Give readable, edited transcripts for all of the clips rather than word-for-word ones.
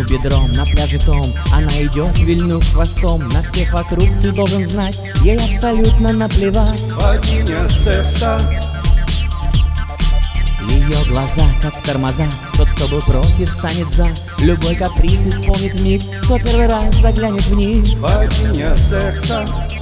бедром на пляже том. Она идет, вильнув хвостом. На всех вокруг ты должен знать, ей абсолютно наплевать. Богиня секса. Ее глаза, как тормоза. Тот, кто был против, станет за. Любой каприз исполнит миг. Кто первый раз заглянет в них. Богиня секса.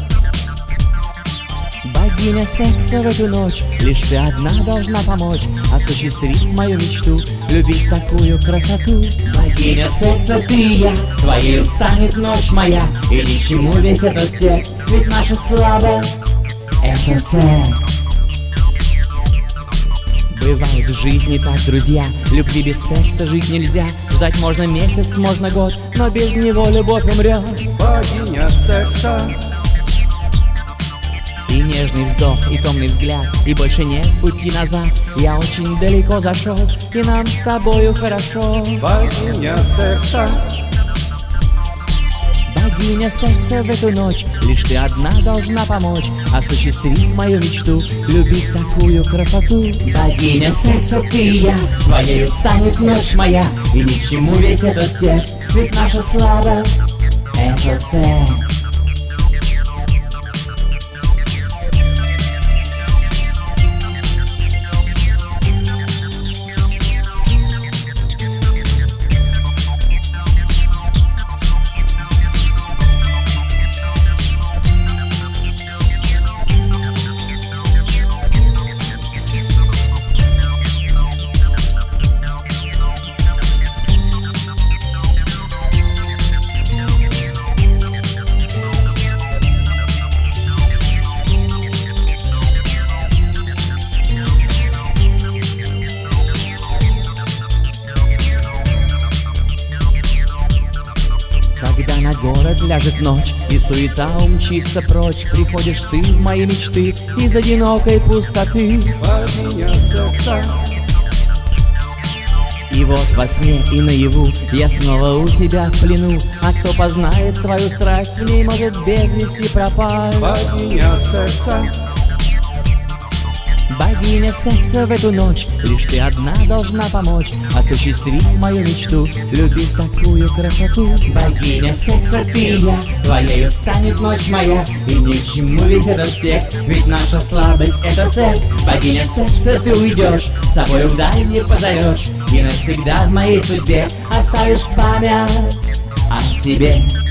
Богиня секса в эту ночь. Лишь ты одна должна помочь осуществить мою мечту, любить такую красоту. Богиня секса, ты и я, твоей станет ночь моя. И ни к чему весь этот текст, ведь наша слабость — это секс. Бывает в жизни так, друзья, любви без секса жить нельзя. Ждать можно месяц, можно год, но без него любовь умрет. Богиня секса. И нежный вздох, и томный взгляд, и больше нет пути назад. Я очень далеко зашел, и нам с тобою хорошо. Богиня секса. Богиня секса в эту ночь. Лишь ты одна должна помочь осуществить мою мечту, любить такую красоту. Богиня секса, ты и я, твоей станет ночь моя. И ни к чему весь этот текст, ведь наша слабость — это секс. Когда на город ляжет ночь и суета умчится прочь, приходишь ты в мои мечты из одинокой пустоты. Богиня секса. И вот во сне и наяву я снова у тебя в плену. А кто познает твою страсть, в ней может без вести пропасть. Богиня секса. Богиня секса в эту ночь. Лишь ты одна должна помочь осуществить мою мечту, любить такую красоту. Богиня секса, ты и я, твоею станет ночь моя. И ни к чему весь этот текст, ведь наша слабость — это секс. Богиня секса, ты уйдешь, с собой вдаль не позовешь, и навсегда в моей судьбе оставишь память о себе.